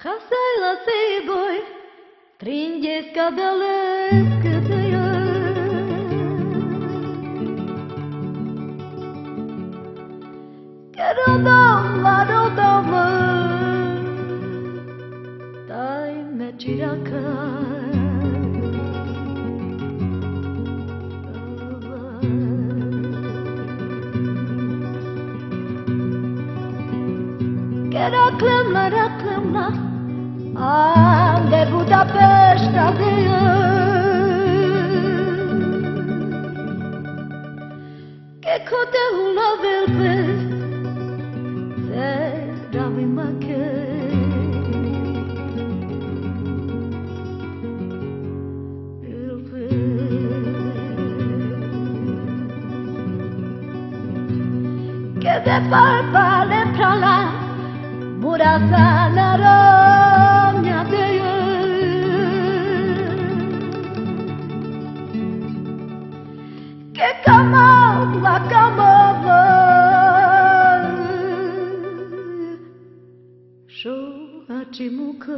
Хасайла сейбой, триндеска далека дая. Керодома, родома, тай ме чирака. Raklamna, de Budapesta che cote una verbe se davi manche che de farfalle fra la Murasa la rogna de che camava sho achimuka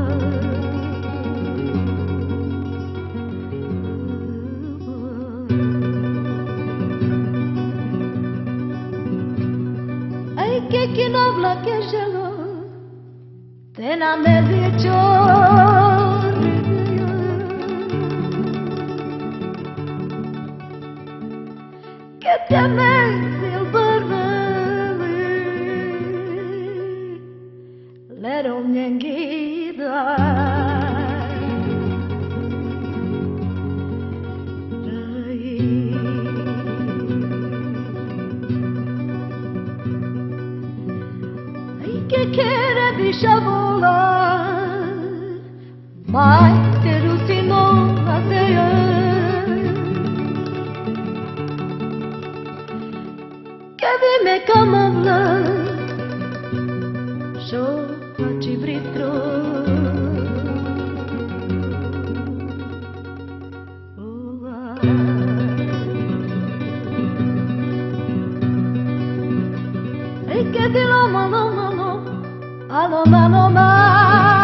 ai che kinovla che gelo te na me dicho que te me silverme let on yengida que quiere disavola mai te rusino a te che vi me camavla sho hachi britro e che di lo Aloma, aloma,